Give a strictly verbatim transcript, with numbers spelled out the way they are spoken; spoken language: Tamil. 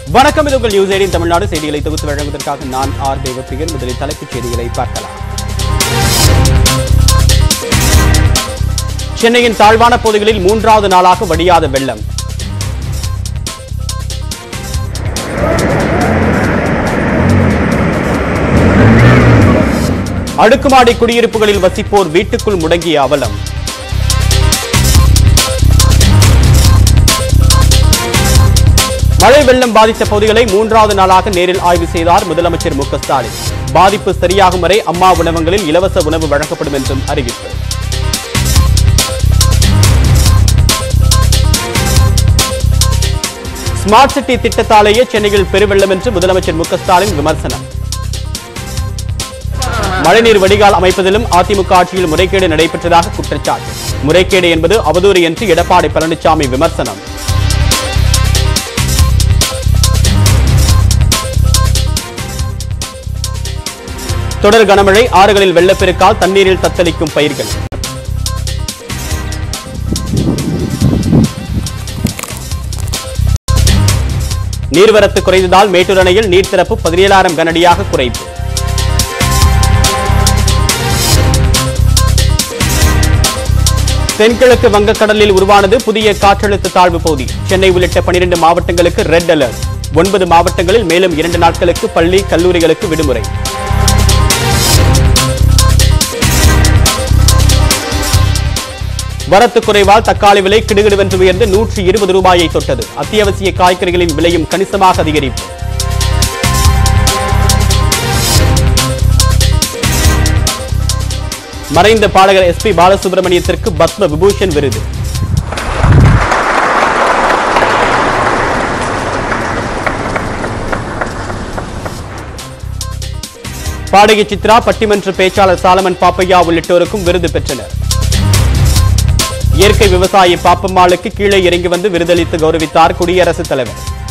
வணக்கம், இது உங்கள் நியூஸ் எய்ட்டீன் Tamil Nadu செய்திகளை தொகுத்து வழங்குவதற்காக நான் ஆர் தேவப்பிரியன். முதலில் தலைப்புச் செய்திகளை பார்க்கலாம். சென்னையின் தாழ்வான பகுதிகளில் மூன்றாவது நாளாக வடியாத வெள்ளம். அடுக்குமாடி குடியிருப்புகளில் வசிப்போர் வீட்டுக்குள் முடங்கிய அவலம். மழை வெள்ளம் பாதித்த பகுதிகளை மூன்றாவது நாளாக நேரில் ஆய்வு செய்தார் முதலமைச்சர் மு க ஸ்டாலின். பாதிப்பு சரியாகும் வரை அம்மா உணவகங்களில் இலவச உணவு வழங்கப்படும் என்றும் அறிவிப்பு. ஸ்மார்ட் சிட்டி திட்டத்தாலேயே சென்னையில் பெருவெள்ளம் என்று முதலமைச்சர் மு க ஸ்டாலின் விமர்சனம். மழைநீர் வடிகால் அமைப்பதிலும் அதிமுக ஆட்சியில் முறைகேடு நடைபெற்றதாக குற்றச்சாட்டு. முறைகேடு என்பது அவதூறு என்று எடப்பாடி பழனிசாமி விமர்சனம். தொடர் கனமழை, ஆறுகளில் வெள்ளப்பெருக்கால் தண்ணீரில் தத்தளிக்கும் பயிர்கள். நீர்வரத்து குறைந்ததால் மேட்டூர் அணையில் நீர் திறப்பு பதினேழாயிரம் கனஅடியாக குறைப்பு. தென்கிழக்கு வங்கக்கடலில் உருவானது புதிய காற்றழுத்த தாழ்வு பகுதி. சென்னை உள்ளிட்ட பனிரெண்டு மாவட்டங்களுக்கு ரெட் அலர்ட். ஒன்பது மாவட்டங்களில் மேலும் இரண்டு நாட்களுக்கு பள்ளி கல்லூரிகளுக்கு விடுமுறை. வரத்து குறைவால் தக்காளி விலை கிடுகிடுவென்று உயர்ந்து நூற்றி இருபது ரூபாயை தொட்டது. அத்தியாவசிய காய்கறிகளின் விலையும் கணிசமாக அதிகரிப்பு. மறைந்த பாடகர் எஸ் பி பாலசுப்ரமணியத்திற்கு பத்ம விபூஷன் விருது. பாடகி சித்ரா, பட்டிமன்ற பேச்சாளர் சாலமன் பாப்பையா உள்ளிட்டோருக்கும் விருது பெற்றனர். இயற்கை விவசாயி பாப்பம்மாளுக்கு கீழே இறங்கி வந்து விருதளித்து கௌரவித்தார் குடியரசுத் தலைவர்.